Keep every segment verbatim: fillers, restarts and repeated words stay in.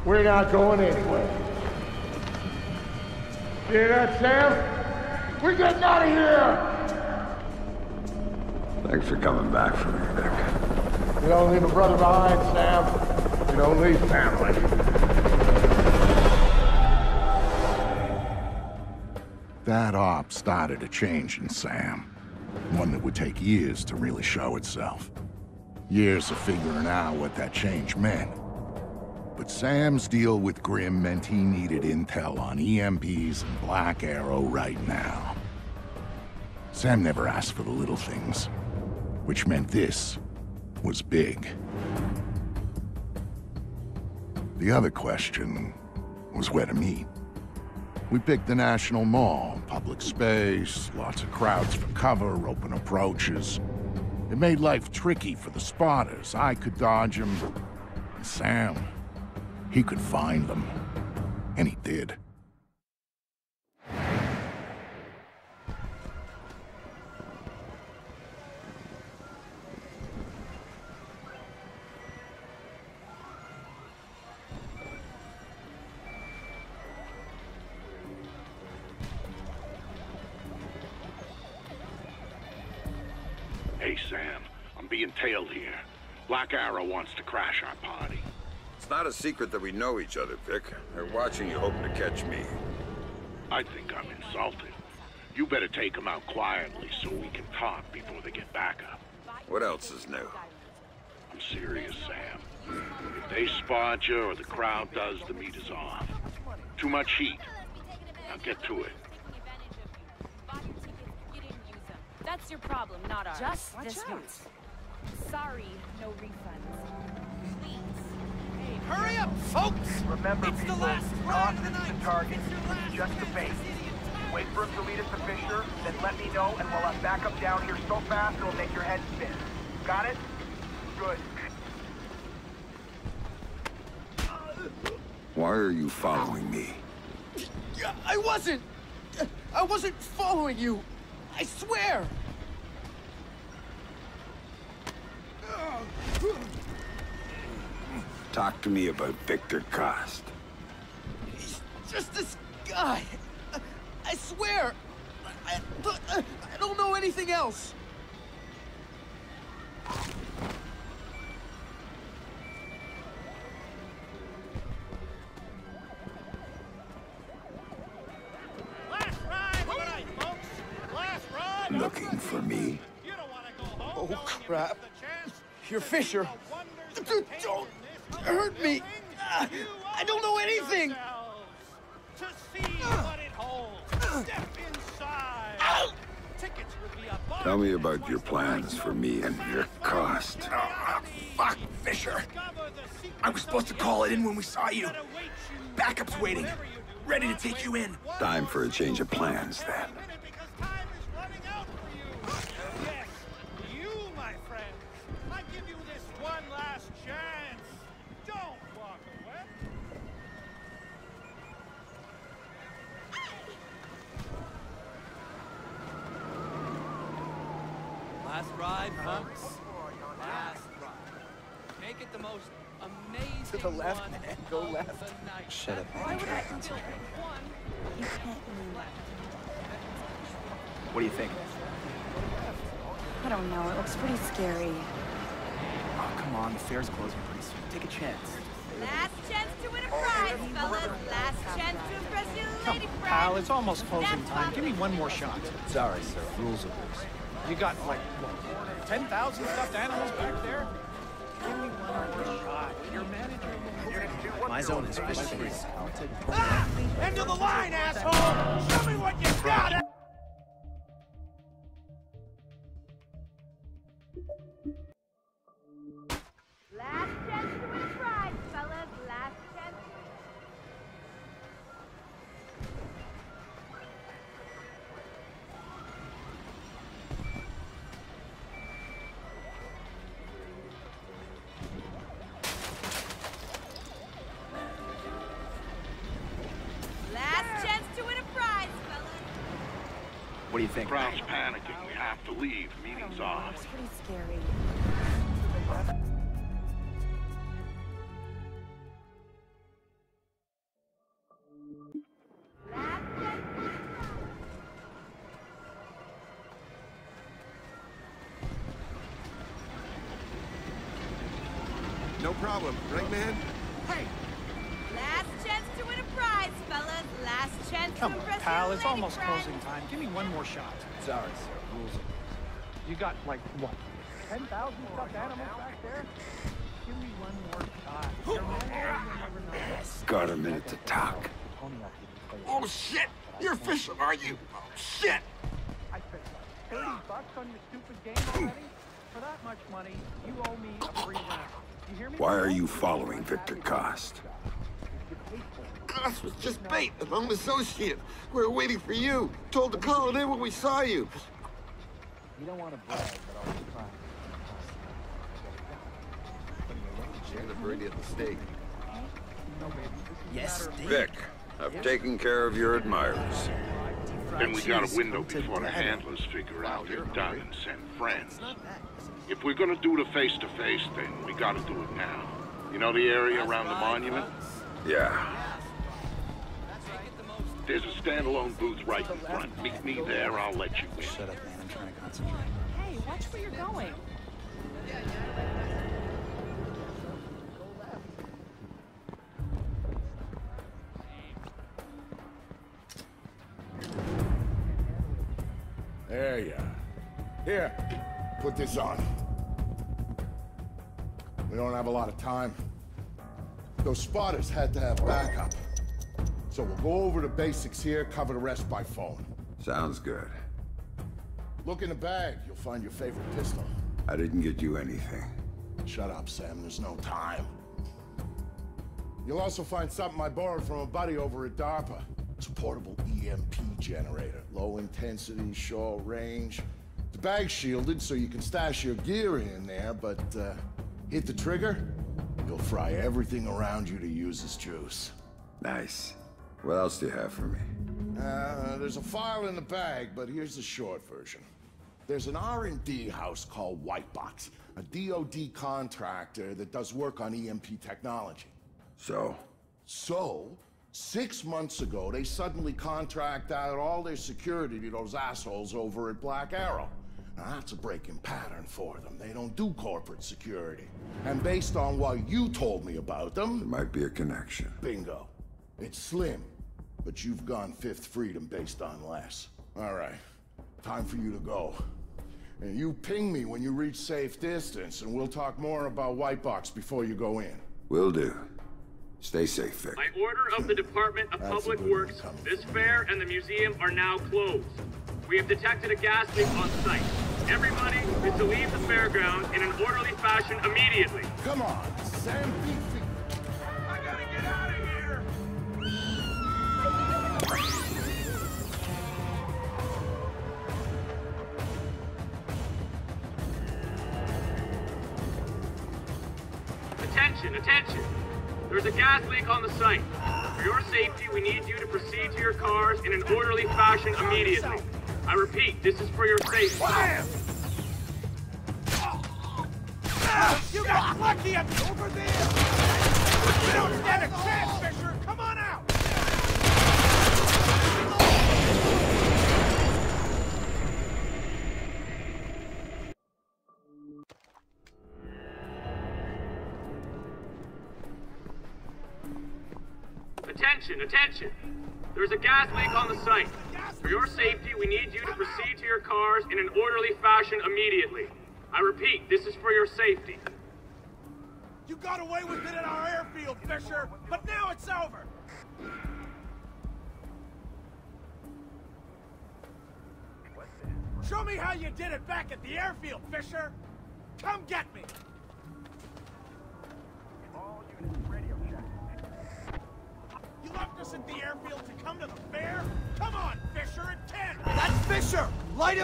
We're not going anywhere. You hear that, Sam? We're getting out of here! Thanks for coming back for me, Vic. We don't leave a brother behind, Sam. We don't leave family. That op started a change in Sam. One that would take years to really show itself. Years of figuring out what that change meant. But Sam's deal with Grim meant he needed intel on E M Ps and Black Arrow right now. Sam never asked for the little things, which meant this was big. The other question was where to meet. We picked the National Mall, public space, lots of crowds for cover, open approaches. It made life tricky for the spotters. I could dodge them, and Sam, he could find them. And he did. Hey, Sam. I'm being tailed here. Black Arrow wants to crash our party. It's not a secret that we know each other, Vic. They're watching you, hoping to catch me. I think I'm insulted. You better take them out quietly so we can talk before they get back up. What else is new? I'm serious, Sam. If they spot you or the crowd does, the meat is off. Too much heat. Now get to it. That's your problem, not ours. Just Watch this out. once. Sorry, no refunds. Please. Hey, hurry up, folks! Remember, it's people, the last not ride of the the night. target. It's your last Just the chance, bait. idiot. Wait for him to lead us to Fisher, then let me know, and we'll have backup down here so fast it'll make your head spin. Got it? Good. Why are you following me? I wasn't! I wasn't following you! I swear! Talk to me about Victor Cost. He's just this guy. I swear. I, I, I don't know anything else. Last ride of the night, folks. Last ride. Looking for me? You don't want to go home. Oh, crap. You're Fisher. Fisher. Dude, don't hurt me. Ah, I don't know anything. To see what it holds. Step inside. Tickets will be a Tell me about your plans for me and your Cost. Oh, fuck, Fisher. I was supposed to call it in when we saw you. Backup's waiting, ready to take you in. Time for a change of plans, then. Because time is running out for you. Yes, you, my friend. I give you this one last chance. Don't walk away. Last ride, folks. Last ride. Make it the most amazing To the left, one man. Go of left. the night. Shut up, Why would I consider You can't move. What do you think? I don't know. It looks pretty scary. Oh, come on. The fair's closing pretty soon. Take a chance. Last chance to win a prize, fellas. Last chance to impress your lady friend. Pal, it's almost closing time. Give me one more shot. Sorry, sir. Rules are rules. You got, like, what, ten thousand stuffed animals back there? Give me one more shot. Your manager. My zone is fishy. Ah! End of the line, asshole! Show me what you got! Last chance to win a prize, fellas. Last chance. Last chance to win a prize, fellas. What do you think? Crowd's panicking. We have to leave. Meeting's It's off. pretty scary. no problem. Right, man? Hey! Last chance to win a prize, fellas. Last chance Come to on, impress pal. your It's lady almost friend. closing time. Give me one more shot. Sorry, sir. Rules are... You got, like, what? ten thousand stuffed animals back there? Give me one more shot. Your man will never know. Got a minute to talk. Oh, shit! You're Fisher, are you? Oh, shit! I spent thirty bucks on your stupid game already? For that much money, you owe me a free round. You hear me? Why are you following Victor Cost? Cost was just bait, a lone associate. We were waiting for you. Told to call it in when we saw you. You don't want to brag, but I'll try. You're gonna burn you at the stake. Yes, Vic, I've taken care of your admirers. Then we got a window before the handlers figure out you're done and send friends. If we're gonna do the face-to-face thing, we gotta do it now. You know the area around the monument? Yeah. There's a standalone booth right in front. Meet me there, I'll let you in. Shut up, man. I'm trying to concentrate. Hey, watch where you're going. There you are. Here, put this on. We don't have a lot of time. Those spotters had to have backup. So we'll go over the basics here, cover the rest by phone. Sounds good. Look in the bag, you'll find your favorite pistol. I didn't get you anything. Shut up, Sam, there's no time. You'll also find something I borrowed from a buddy over at DARPA. It's a portable E M P generator. Low intensity, short range. The bag's shielded so you can stash your gear in there, but uh, hit the trigger, you'll fry everything around you to use as juice. Nice. What else do you have for me? Uh, there's a file in the bag, but here's the short version. There's an R and D house called Whitebox, a D O D contractor that does work on E M P technology. So? So, six months ago, they suddenly contract out all their security to those assholes over at Black Arrow. Now, that's a breaking pattern for them. They don't do corporate security. And based on what you told me about them... There might be a connection. Bingo. It's slim, but you've gone Fifth Freedom based on less. All right, time for you to go. And you ping me when you reach safe distance, and we'll talk more about Whitebox before you go in. Will do. Stay safe, Vic. By order of the Department of That's Public a good Works, one coming this from fair and the museum are now closed. We have detected a gas leak on site. Everybody is to leave the fairground in an orderly fashion immediately. Come on, Sam Beefy. I gotta get out of here! Attention, attention! There's a gas leak on the site. For your safety, we need you to proceed to your cars in an orderly fashion immediately. I repeat, this is for your safety. You got lucky up over there! You don't stand a chance, Fisher! Come on out! Attention, attention! There's a gas leak on the site. For your safety, we need you to proceed to your cars in an orderly fashion immediately. I repeat, this is for your safety. You got away with it at our airfield, Fisher, but now it's over! Show me how you did it back at the airfield, Fisher! Come get me! All units, radio check. You left us at the airfield to come to the fair? Come on, Fisher, at ten! That's Fisher! Light him!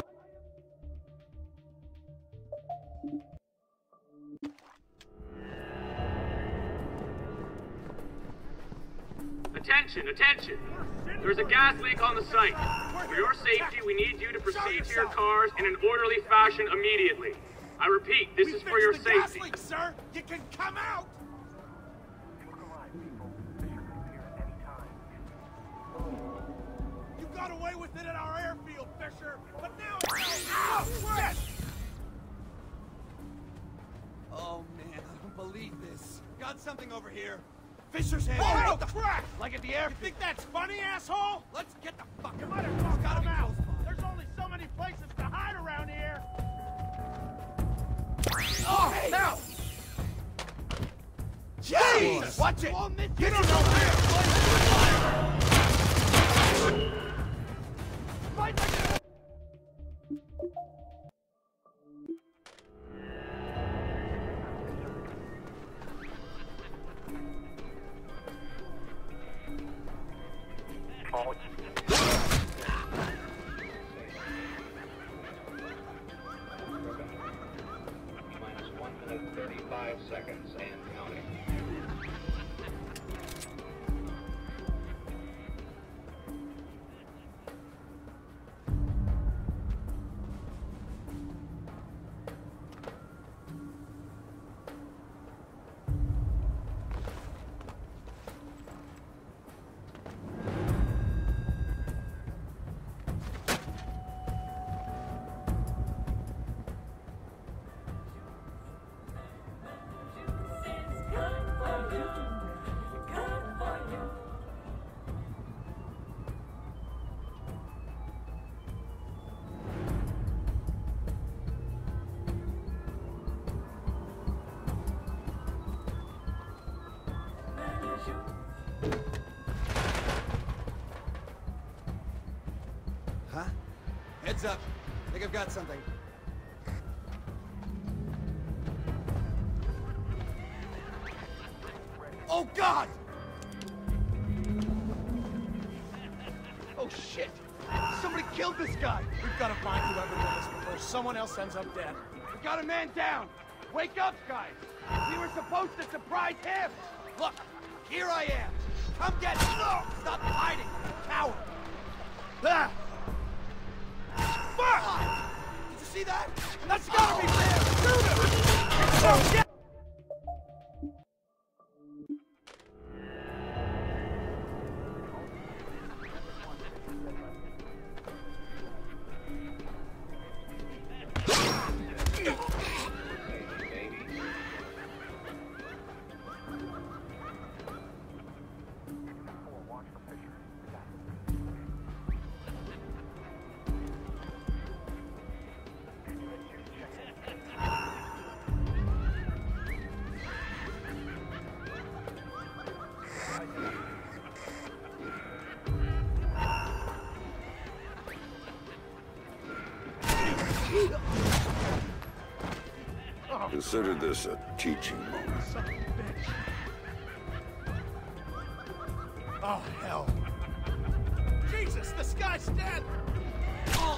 Attention, attention! There's a gas leak on the site. For your safety, we need you to proceed to your cars in an orderly fashion immediately. I repeat, this We is for your fixed the gas safety. leak, sir! You can come out! Look alive, people. Fisher can appear at any time. You got away with it at our airfield, Fisher, but now it's over! Ow! Shit! Oh man, I don't believe this. got something over here. Fisher's head. Oh, What the crap! Like at the airfield. You think that's funny, asshole? Let's get the fuck You out. might as well Gotta come be out. close by. There's only so many places to hide around here. Oh, hey. Now! Jesus! Watch it! Get him over here! Fight like that! Minus one minute thirty-five seconds and counting. Huh? Heads up. I think I've got something. Oh, God! Oh, shit! Somebody killed this guy! We've got to find whoever did this before someone else ends up dead. We got a man down! Wake up, guys! We were supposed to surprise him! Look, here I am! Come get me! Stop hiding, coward! Ah! Fuck! Did you see that? That's gotta be fair! Shoot him! Oh, shit! Consider this a teaching moment. Son of a bitch. Oh, hell. Jesus, this guy's dead! Oh.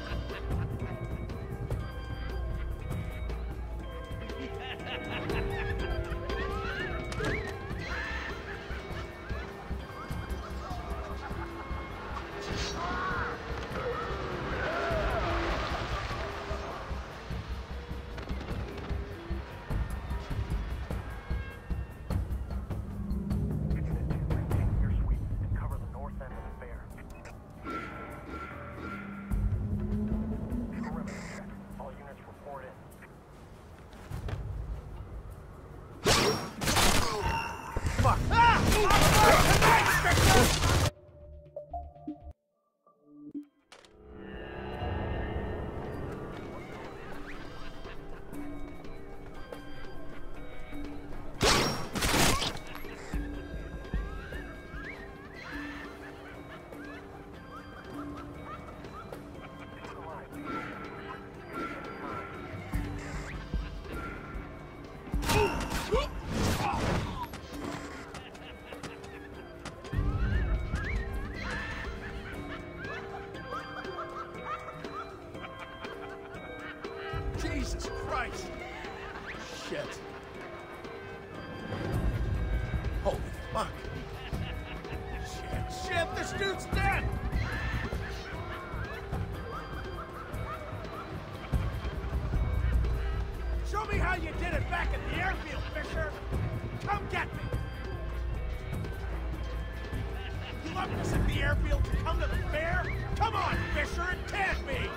Jesus Christ! Shit. Holy fuck. Shit, shit, this dude's dead! Show me how you did it back at the airfield, Fisher! Come get me! You left us at the airfield to come to the fair? Come on, Fisher, it can't be!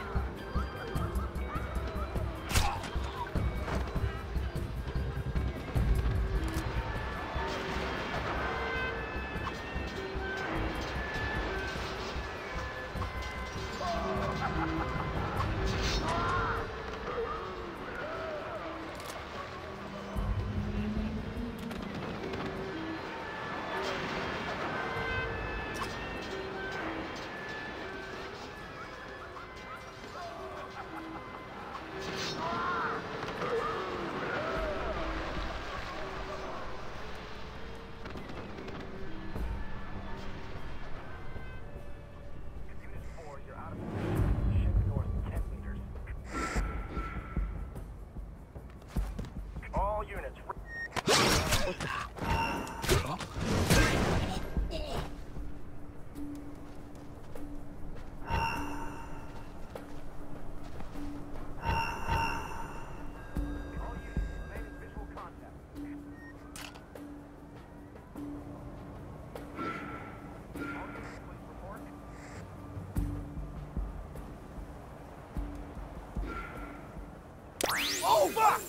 Oh, fuck!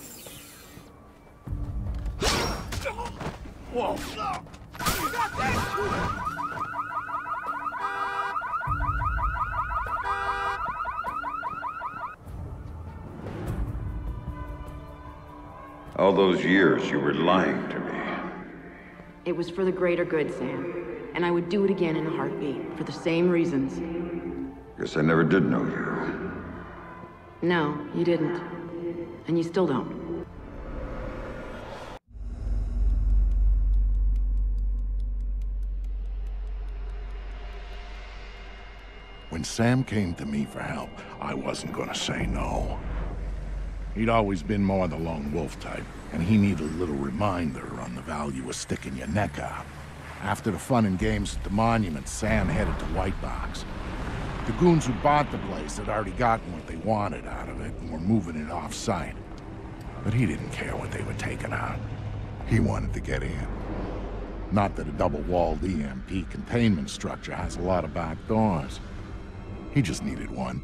Whoa. All those years you were lying to me. It was for the greater good, Sam. And I would do it again in a heartbeat, for the same reasons. Guess I never did know you. No, you didn't. And you still don't. When Sam came to me for help, I wasn't gonna say no. He'd always been more the lone wolf type, and he needed a little reminder on the value of sticking your neck out. After the fun and games at the monument, Sam headed to White Box. The goons who bought the place had already gotten what they wanted out of it and were moving it off-site. But he didn't care what they were taking out. He wanted to get in. Not that a double-walled E M P containment structure has a lot of back doors. He just needed one.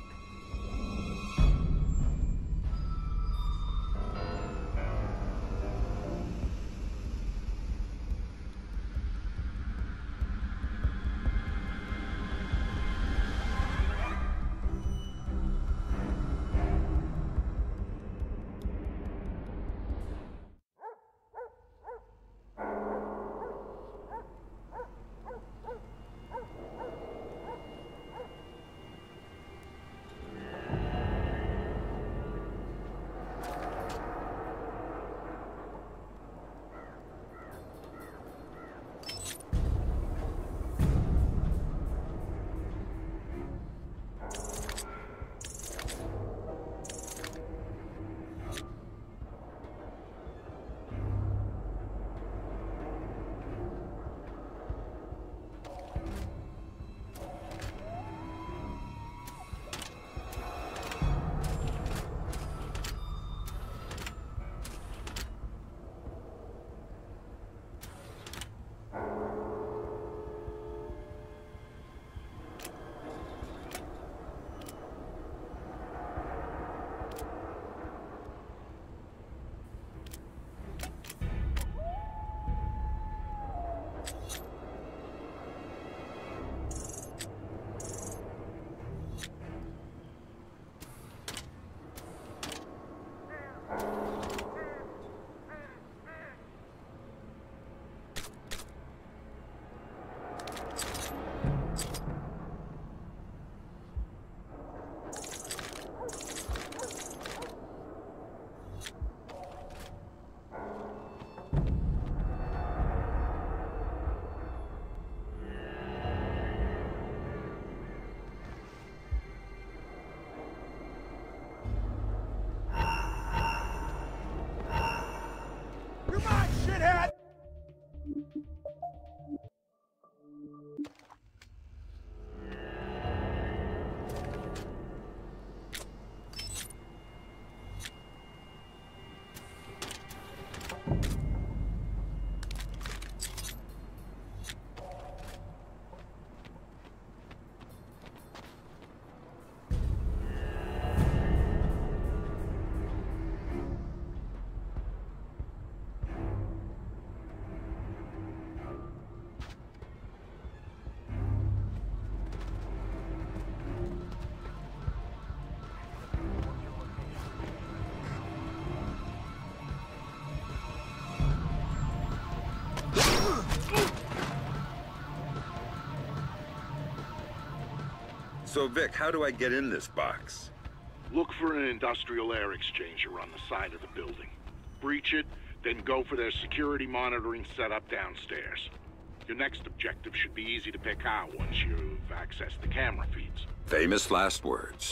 So, Vic, how do I get in this box? Look for an industrial air exchanger on the side of the building. Breach it, then go for their security monitoring setup downstairs. Your next objective should be easy to pick out once you've accessed the camera feeds. Famous last words.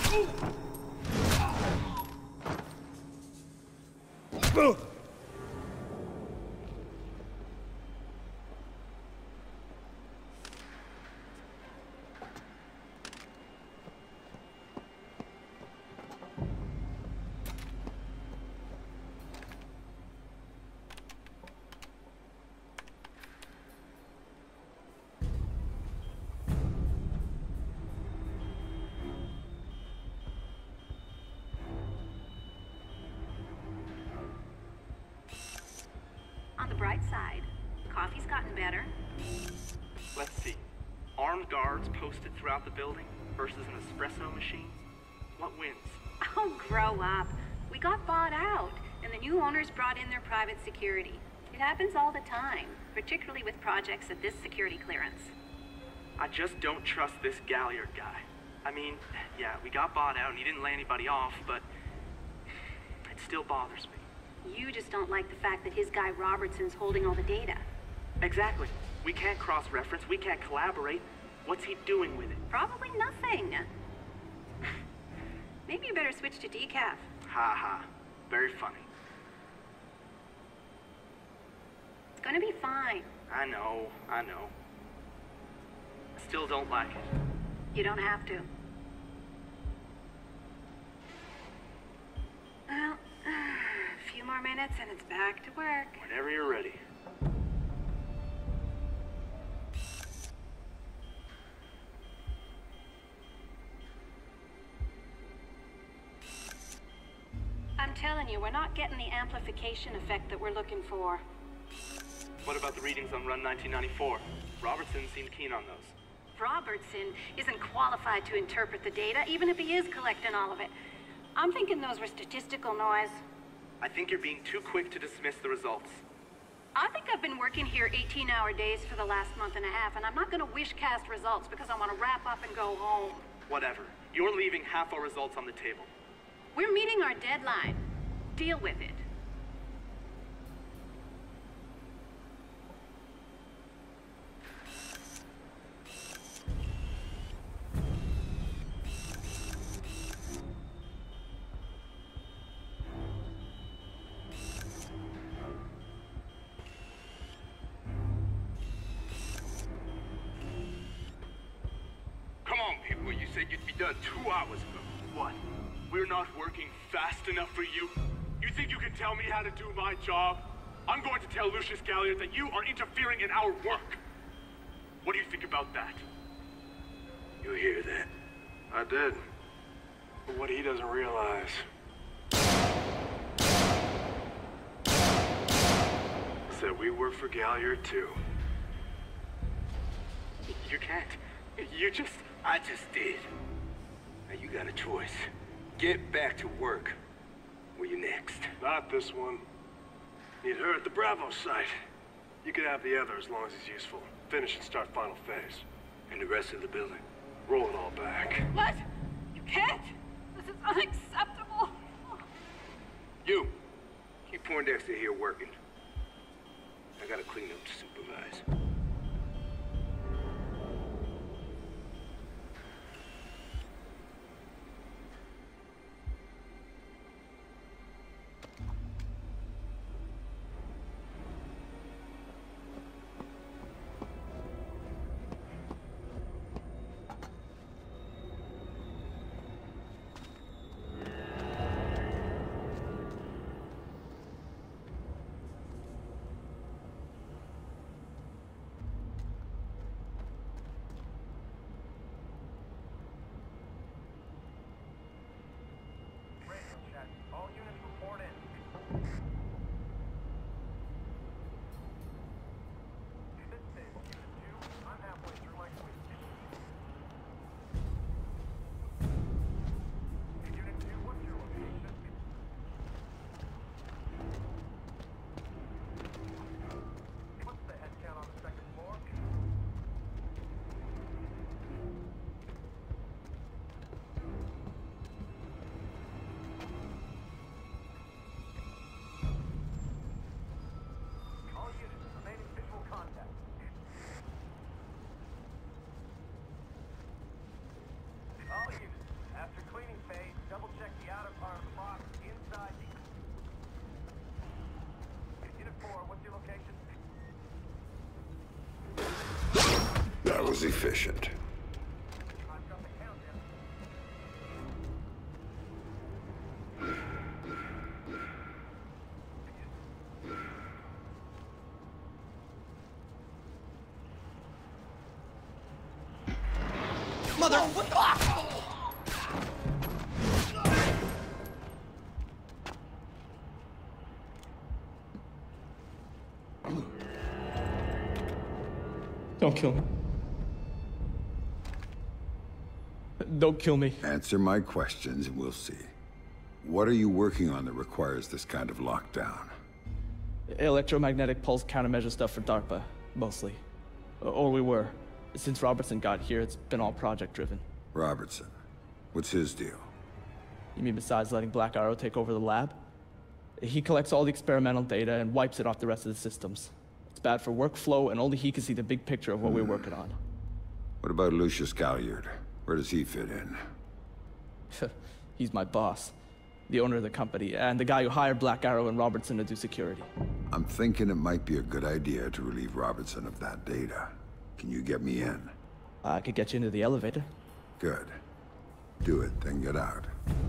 On the bright side, coffee's gotten better. Let's see. Armed guards posted throughout the building versus an espresso machine. What wins? Oh, grow up. We got bought out, and the new owners brought in their private security. It happens all the time, particularly with projects at this security clearance. I just don't trust this Galliard guy. I mean, yeah, we got bought out and he didn't lay anybody off, but it still bothers me. You just don't like the fact that his guy Robertson's holding all the data. Exactly. We can't cross-reference, we can't collaborate. What's he doing with it? Probably nothing. Maybe you better switch to decaf. Ha ha. Very funny. It's gonna be fine. I know, I know. I still don't like it. You don't have to. Well, a few more minutes and it's back to work. Whenever you're ready. I'm telling you, we're not getting the amplification effect that we're looking for. What about the readings on Run nineteen ninety-four? Robertson seemed keen on those. Robertson isn't qualified to interpret the data, even if he is collecting all of it. I'm thinking those were statistical noise. I think you're being too quick to dismiss the results. I think I've been working here eighteen hour days for the last month and a half, and I'm not gonna wish cast results because I want to wrap up and go home. Whatever. You're leaving half our results on the table. We're meeting our deadline. Deal with it. Come on, people. You said you'd be done two hours ago. What? We're not working fast enough for you? You think you can tell me how to do my job? I'm going to tell Lucius Galliard that you are interfering in our work. What do you think about that? You hear that? I did. But what he doesn't realize... is that we work for Galliard, too. You can't. You just... I just did. Now you got a choice. Get back to work. Where you next? Not this one. Need her at the Bravo site. You could have the other as long as he's useful. Finish and start final phase. And the rest of the building? Roll it all back. What? You can't! This is unacceptable! You! Keep Poindexter here working. I gotta clean up to supervise. was efficient. Mother, what the? Don't kill me. Don't kill me. Answer my questions and we'll see. What are you working on that requires this kind of lockdown? Electromagnetic pulse countermeasure stuff for DARPA, mostly. Or we were. Since Robertson got here, it's been all project-driven. Robertson? What's his deal? You mean besides letting Black Arrow take over the lab? He collects all the experimental data and wipes it off the rest of the systems. It's bad for workflow, and only he can see the big picture of what we're working on. What about Lucius Galliard? Where does he fit in? He's my boss, the owner of the company, and the guy who hired Black Arrow and Robertson to do security. I'm thinking it might be a good idea to relieve Robertson of that data. Can you get me in? I could get you into the elevator. Good. Do it, then get out.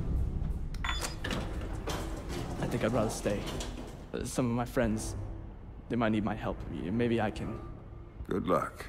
I think I'd rather stay. Some of my friends, they might need my help. Maybe I can... Good luck.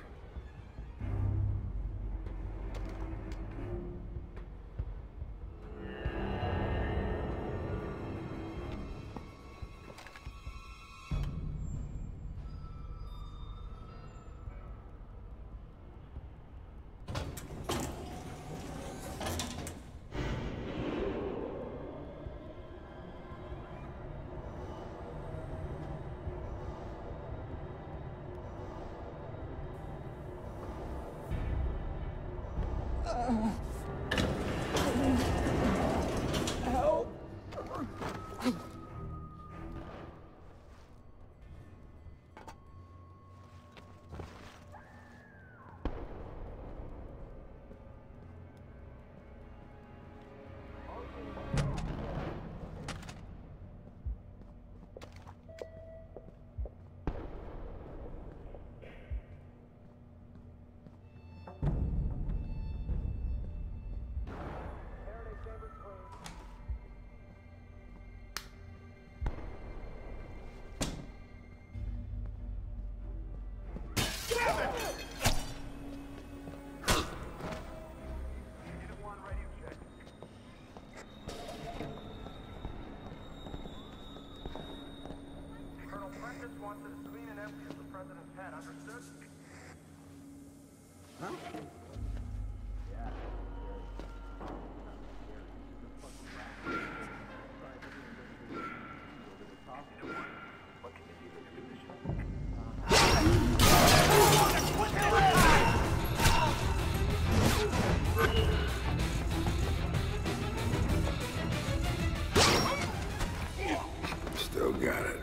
Still got it.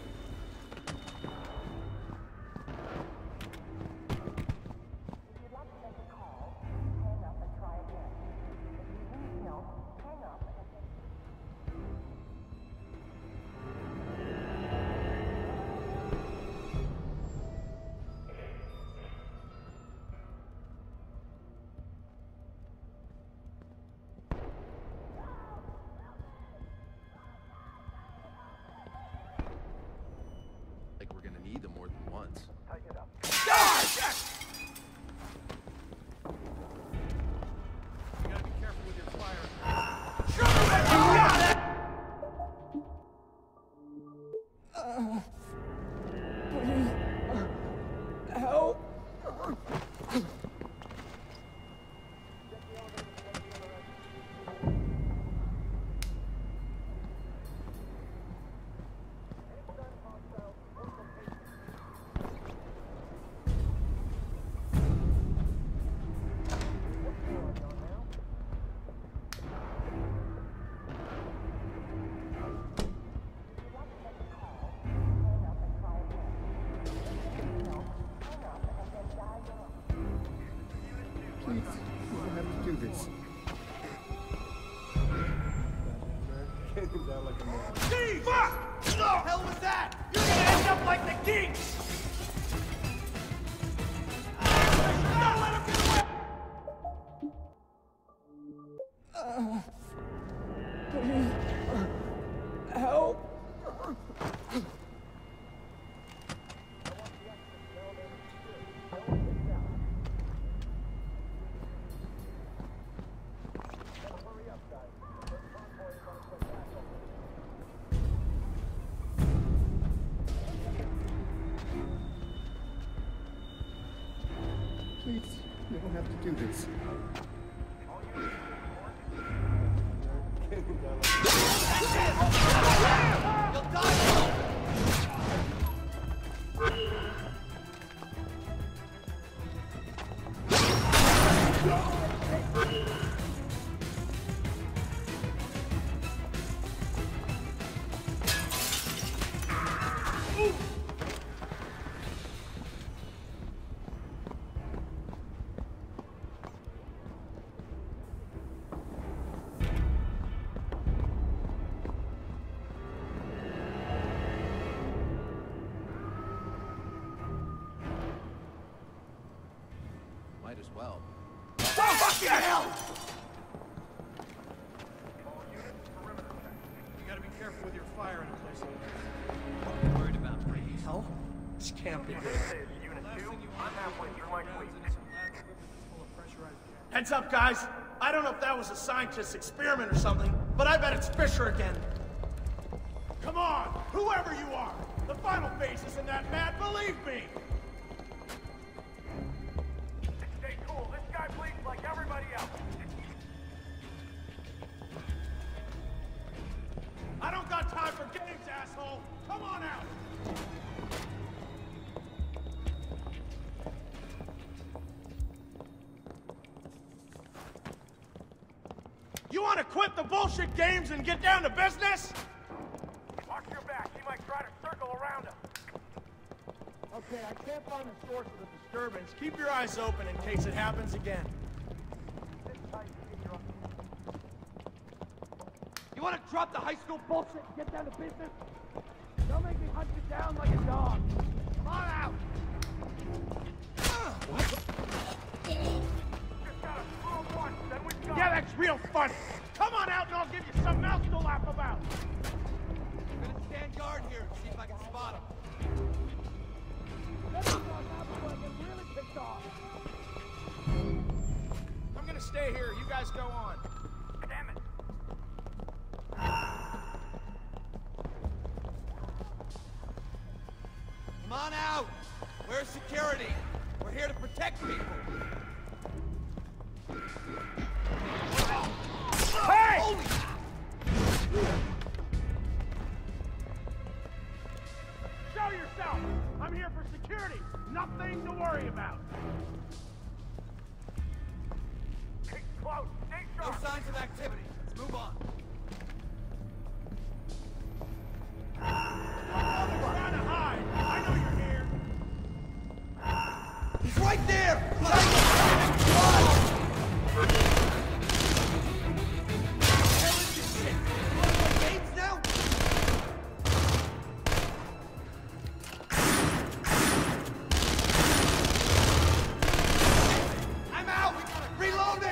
King! Fuck! What the hell was that? You're gonna end up like the king! Don't let Uh, please. Uh, help. Please, you don't have to do this. Might as well. Oh, fucking hell! You gotta be careful with your fire in a place like this. What are you worried about, Freeze? Hell? This can't be good. Heads up, guys. I don't know if that was a scientist's experiment or something, but I bet it's Fisher again. Come on, whoever you are. The final phase isn't that bad, believe me. Stay cool. This guy bleeds like everybody else. I don't got time for games, asshole. Come on out. You want to quit the bullshit games and get down to business? Watch your back. He might try to circle around us. Okay, I can't find the source of the disturbance. Keep your eyes open in case it happens again. You want to drop the high school bullshit and get down to business? Don't make me hunt you down like a dog. Come on out! What? Yeah, that's real funny. Come on out and I'll give you something else to laugh about. I'm gonna stand guard here and see if I can spot him. I'm gonna stay here. You guys go on. Damn it. Come on out! Where's security? We're here to protect people. Hey! Holy... Show yourself! I'm here for security. Nothing to worry about. Keep close. Stay No sharp. signs of activity. Let's move on. Trying to hide. I know you're here. He's right there! I'm out! Reloading!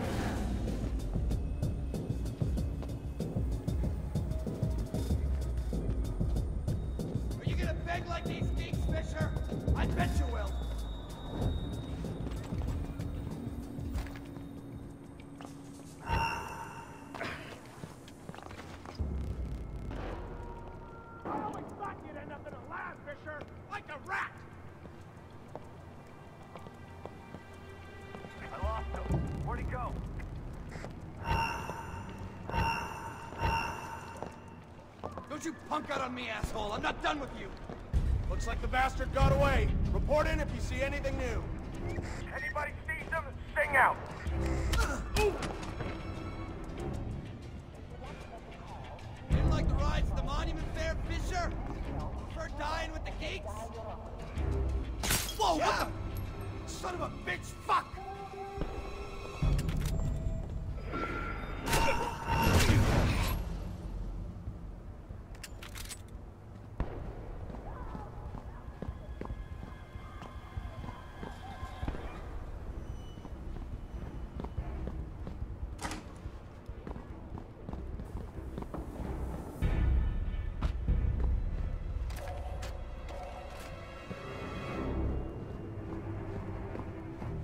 Are you gonna beg like these geeks, Fisher? I bet you will. I always thought you'd end up in a lab, Fisher, like a rat. I lost him. Where'd he go? Don't you punk out on me, asshole. I'm not done with you. Looks like the bastard got away. Report in if you see anything new. Anybody sees him, sing out. Didn't like the rides to the monument fair, Fisher? Prefer dying with the geeks? Whoa, yeah. What the... Son of a bitch, fuck!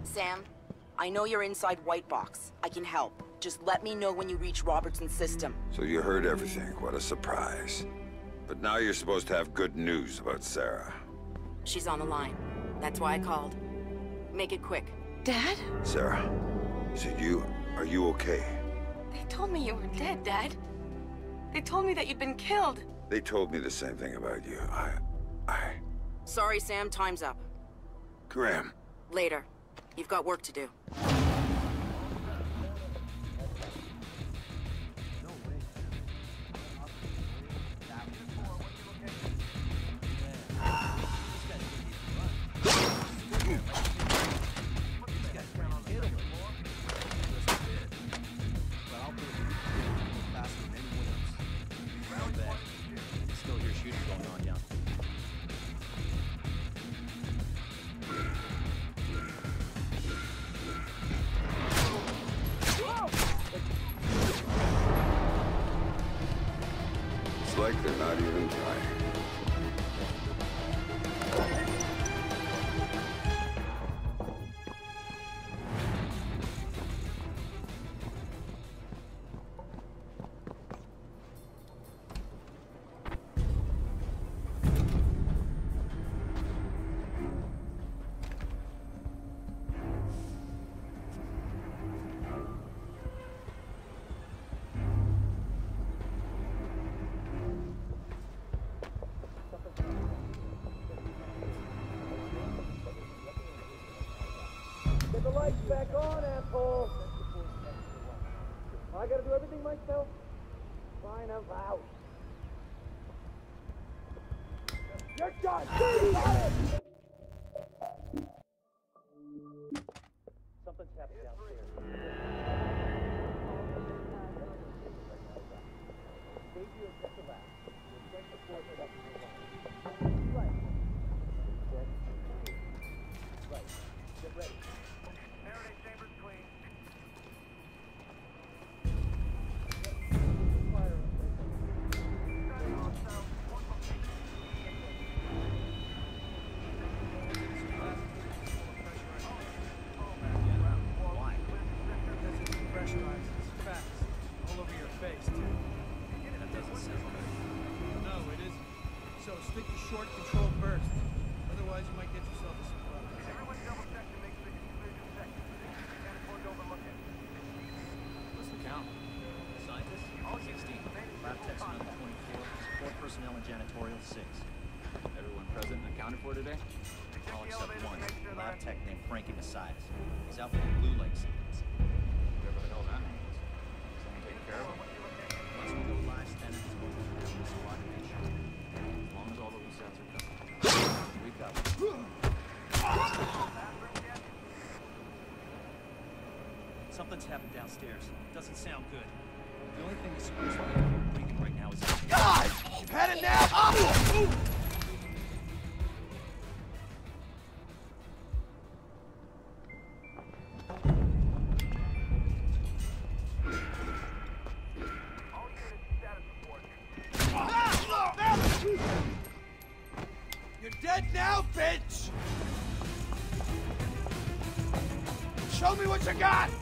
Sam, I know you're inside White Box. I can help. Just let me know when you reach Robertson's system. So you heard everything. What a surprise. But now you're supposed to have good news about Sarah. She's on the line. That's why I called. Make it quick. Dad? Sarah, is it you? Are you okay? They told me you were dead, Dad. They told me that you'd been killed. They told me the same thing about you. I... I... Sorry, Sam. Time's up. Graham. Later. You've got work to do. It's like they're not even trying. Get the lights back on, asshole! I gotta do everything myself? Fine, I'm out. You're done! Got it! Something's happened downstairs. Save you a second lap. We'll check the floor for that. Right. Right. Get ready. Stick to short, controlled burst. Otherwise, you might get yourself a surprise. Everyone double check to make sure you cleared your section. You can't afford to overlook it. What's the count? Scientists, sixteen. Lab techs, number twenty-four. Support personnel and janitorial, six. Everyone present and accounted for today? All except one. Lab tech named Frankie Messias. He's out for the Blue Lake sequence. Whatever the hell that means. Someone taking care of him? Once we go live, then it's going to have this squad to make sure. As long as all the loose ends are covered. We got it. Something's happened downstairs. Doesn't sound good. The only thing this screws me breathing right now is... God! Had it now! Oh! You're dead now, bitch! Show me what you got!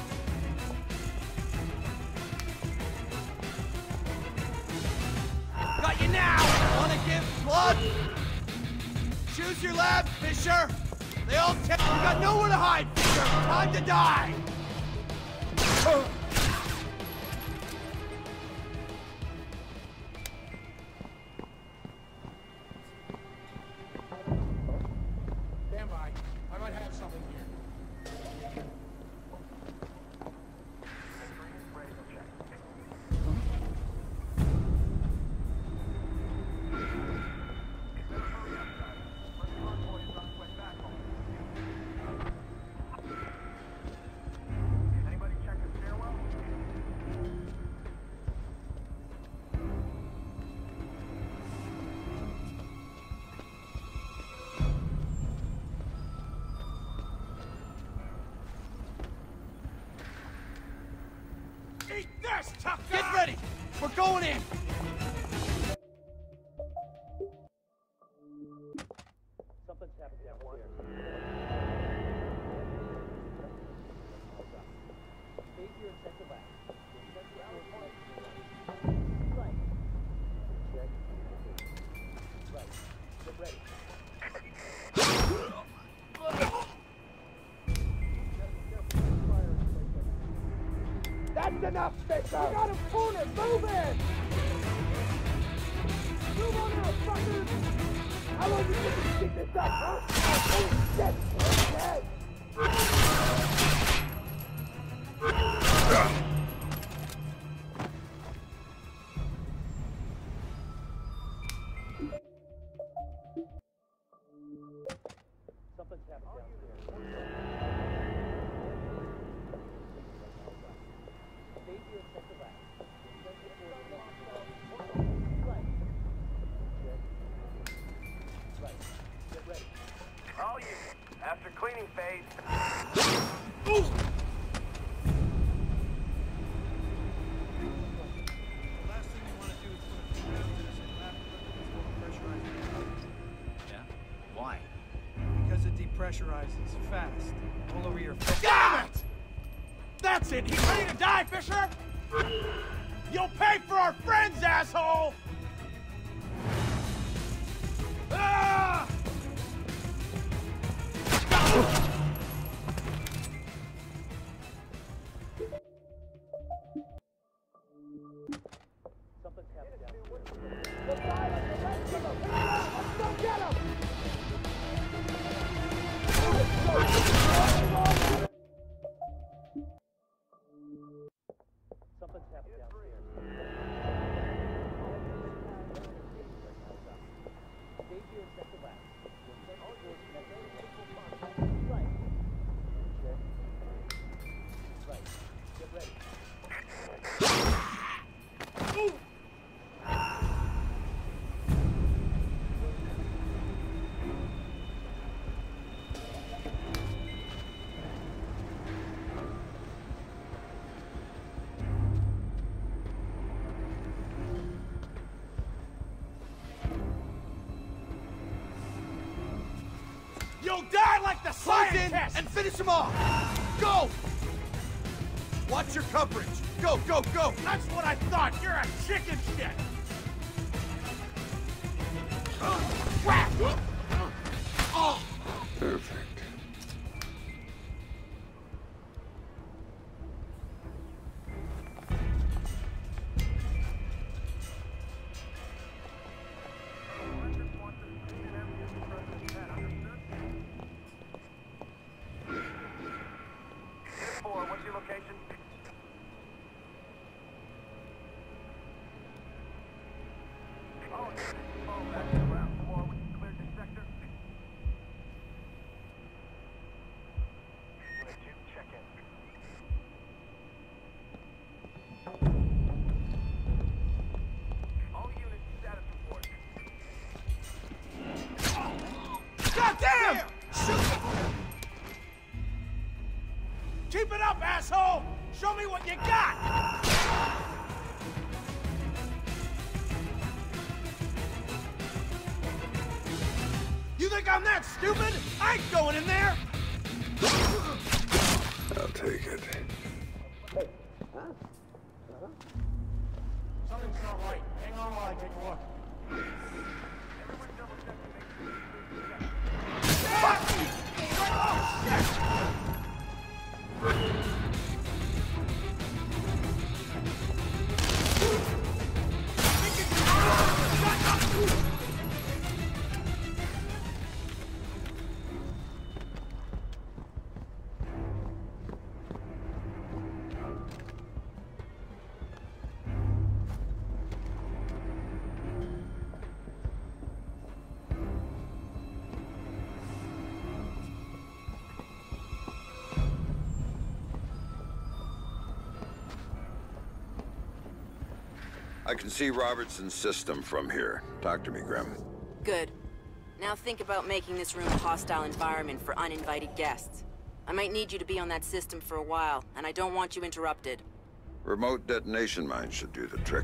Got you now! Wanna give blood? Choose your lab, Fisher! They all tell you got nowhere to hide, Fisher! Time to die! Stand by. I might have something here. Eat this, tough guy! Get ready! We're going in! Something's happened downstairs. That's enough, Fisher! We got him cornered! Move in! Move on out, fuckers! How long do you think we can keep this up, huh? Holy shit! Dead! Something's happened downstairs. Stay here and check the lab. Right. Right. Get ready. All you. After cleaning phase. Ooh! Pressurizes fast. All over your face. Damn it! That's it! He's ready to die, Fisher! You'll pay for our friends, asshole! Ah! Something's happened down here. The side of the rest of them! Let's go get him! Something's happened downstairs. Stay here and check the lab. Right. Check. Right. Get ready. Ooh! You'll die like the scientist! And finish him off! Go! Watch your coverage! Go, go, go! That's what I thought! You're a chicken shit! Whack! Oh! Perfect. What's your location? Oh, oh, that's around four. We cleared the sector. Unit two, check in. All units, status report. God damn! Shoot! Keep it up, asshole! Show me what you got! You think I'm that stupid? I ain't going in there! I'll take it. Hey, huh? Uh-huh. Something's not right. Hang on while I take a look. Everyone double check to make sure you check. Fuck! Oh, shit! I can see Robertson's system from here. Talk to me, Grim. Good. Now think about making this room a hostile environment for uninvited guests. I might need you to be on that system for a while, and I don't want you interrupted. Remote detonation mines should do the trick.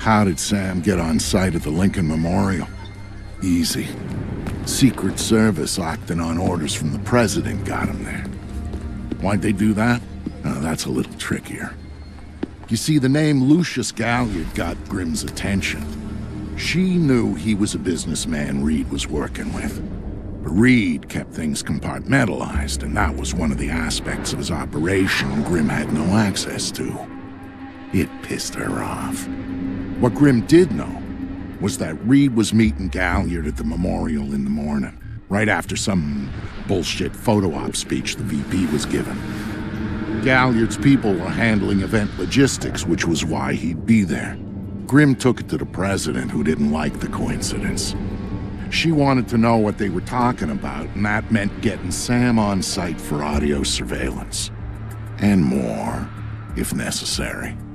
How did Sam get on site at the Lincoln Memorial? Easy. Secret Service acting on orders from the President got him there. Why'd they do that? Oh, that's a little trickier. You see, the name Lucius Galliard got Grimm's attention. She knew he was a businessman Reed was working with. But Reed kept things compartmentalized, and that was one of the aspects of his operation Grimm had no access to. It pissed her off. What Grimm did know was that Reed was meeting Galliard at the memorial in the morning, right after some bullshit photo op speech the V P was giving. Galliard's people were handling event logistics, which was why he'd be there. Grimm took it to the President, who didn't like the coincidence. She wanted to know what they were talking about, and that meant getting Sam on site for audio surveillance. And more, if necessary.